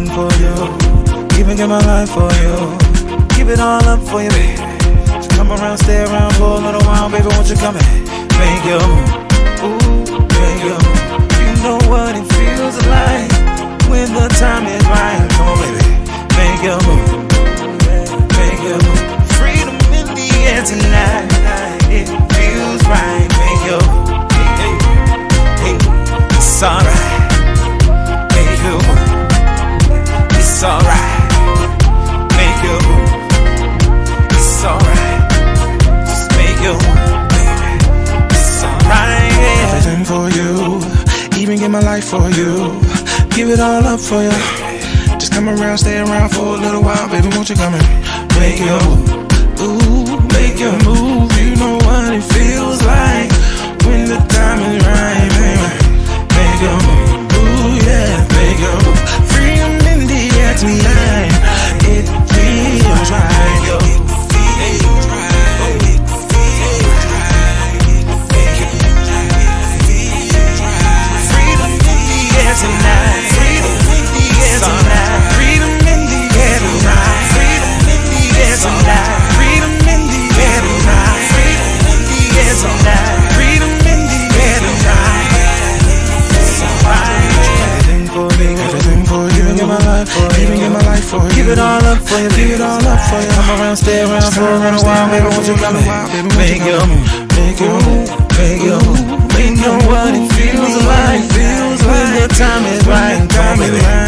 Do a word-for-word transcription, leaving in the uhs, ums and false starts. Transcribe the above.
everything for you. Even give my life for you. Give it all up for you, baby. So come around, stay around for a little while, baby. Won't you come and make your move? Ooh, make your move. You know what it feels like when the time is right. Come on, baby, make your move. Make your move. Freedom in the air tonight. It feels right. Make your move. Hey, hey, it's alright. Make your move. It's alright. Make your move. It's alright. Just make your move, baby. It's alright. Yeah. Everything for you. Even give my life for you. Give it all up for you. Just come around, stay around for a little while, baby. Won't you come and make your move? Ooh, make your move. You know what it feels like when the time is right, baby. Make your move. Ooh, yeah, make your move. Freedom in the air tonight. It feels right. It feels right. It feels right. Freedom in the air tonight. Freedom in the air tonight. Freedom in the air tonight. Freedom in the air tonight. Freedom in the air tonight. Freedom in the air tonight. Freedom in the air tonight. It's alright. Everything for me, everything for you. Even give my life for you. Even give my life for you. Give it all up for you. Give it all up for you. Come around, stay around for a little while, baby. Won't you come and make your move? Make your move. Make your move. We know what it feels like. Feels like the time is right. Time is right.